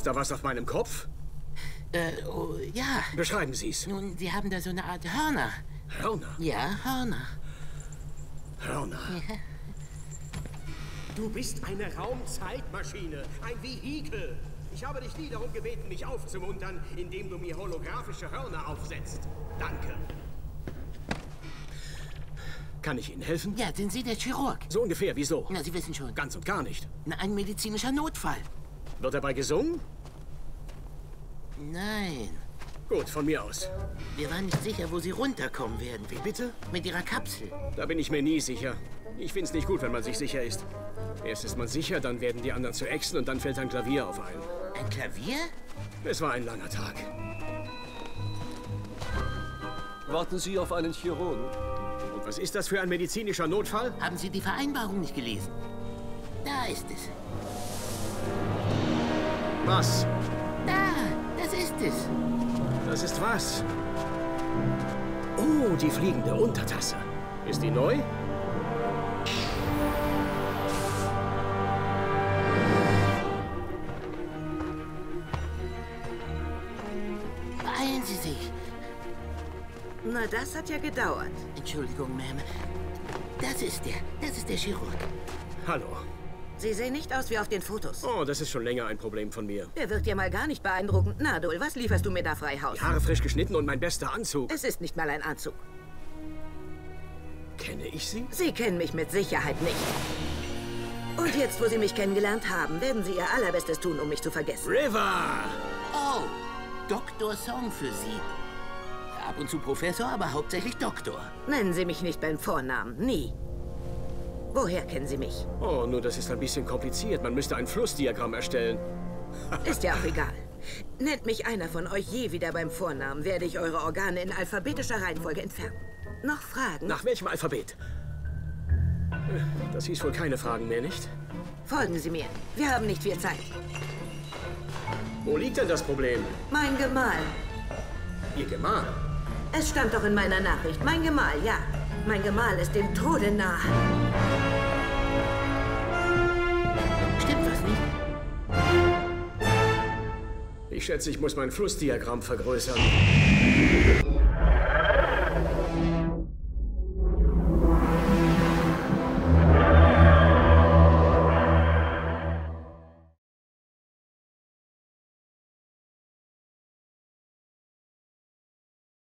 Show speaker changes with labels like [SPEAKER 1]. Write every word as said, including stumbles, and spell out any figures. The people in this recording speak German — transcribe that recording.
[SPEAKER 1] Ist da was auf meinem Kopf?
[SPEAKER 2] Äh, oh, ja.
[SPEAKER 1] Beschreiben Sie es.
[SPEAKER 2] Nun, Sie haben da so eine Art Hörner.
[SPEAKER 1] Hörner?
[SPEAKER 2] Ja, Hörner.
[SPEAKER 1] Hörner.
[SPEAKER 2] Ja.
[SPEAKER 3] Du bist eine Raumzeitmaschine, ein Vehikel. Ich habe dich nie darum gebeten, mich aufzumuntern, indem du mir holographische Hörner aufsetzt. Danke.
[SPEAKER 1] Kann ich Ihnen helfen?
[SPEAKER 2] Ja, sind Sie der Chirurg?
[SPEAKER 1] So ungefähr, wieso?
[SPEAKER 2] Na, Sie wissen schon.
[SPEAKER 1] Ganz und gar nicht.
[SPEAKER 2] Na, ein medizinischer Notfall.
[SPEAKER 1] Wird dabei gesungen?
[SPEAKER 2] Nein.
[SPEAKER 1] Gut, von mir aus.
[SPEAKER 2] Wir waren nicht sicher, wo Sie runterkommen werden.
[SPEAKER 1] Wie bitte?
[SPEAKER 2] Mit Ihrer Kapsel.
[SPEAKER 1] Da bin ich mir nie sicher. Ich find's nicht gut, wenn man sich sicher ist. Erst ist man sicher, dann werden die anderen zu Echsen und dann fällt ein Klavier auf einen.
[SPEAKER 2] Ein Klavier?
[SPEAKER 1] Es war ein langer Tag.
[SPEAKER 4] Warten Sie auf einen Chirurgen.
[SPEAKER 1] Und was ist das für ein medizinischer Notfall?
[SPEAKER 2] Haben Sie die Vereinbarung nicht gelesen? Da ist es.
[SPEAKER 1] Was?
[SPEAKER 2] Da, das ist es.
[SPEAKER 1] Das ist was? Oh, die fliegende Untertasse. Ist die neu?
[SPEAKER 2] Beeilen Sie sich.
[SPEAKER 5] Na, das hat ja gedauert.
[SPEAKER 2] Entschuldigung, Ma'am. Das ist der. Das ist der Chirurg.
[SPEAKER 1] Hallo.
[SPEAKER 5] Sie sehen nicht aus wie auf den Fotos.
[SPEAKER 1] Oh, das ist schon länger ein Problem von mir.
[SPEAKER 5] Der wirkt ja mal gar nicht beeindruckend. Na, Dol, was lieferst du mir da frei Haus?
[SPEAKER 1] Die Haare frisch geschnitten und mein bester Anzug.
[SPEAKER 5] Es ist nicht mal ein Anzug.
[SPEAKER 1] Kenne ich Sie?
[SPEAKER 5] Sie kennen mich mit Sicherheit nicht. Und jetzt, wo Sie mich kennengelernt haben, werden Sie Ihr Allerbestes tun, um mich zu vergessen.
[SPEAKER 1] River!
[SPEAKER 2] Oh, Doktor Song für Sie. Ab und zu Professor, aber hauptsächlich Doktor.
[SPEAKER 5] Nennen Sie mich nicht beim Vornamen. Nie. Woher kennen Sie mich?
[SPEAKER 1] Oh, nur das ist ein bisschen kompliziert. Man müsste ein Flussdiagramm erstellen.
[SPEAKER 5] Ist ja auch egal. Nennt mich einer von euch je wieder beim Vornamen, werde ich eure Organe in alphabetischer Reihenfolge entfernen. Noch Fragen?
[SPEAKER 1] Nach welchem Alphabet? Das hieß wohl keine Fragen mehr, nicht?
[SPEAKER 5] Folgen Sie mir. Wir haben nicht viel Zeit.
[SPEAKER 1] Wo liegt denn das Problem?
[SPEAKER 5] Mein Gemahl.
[SPEAKER 1] Ihr Gemahl?
[SPEAKER 5] Es stand doch in meiner Nachricht. Mein Gemahl, ja. Mein Gemahl ist dem Tode nahe.
[SPEAKER 2] Stimmt was nicht?
[SPEAKER 1] Ich schätze, ich muss mein Flussdiagramm vergrößern.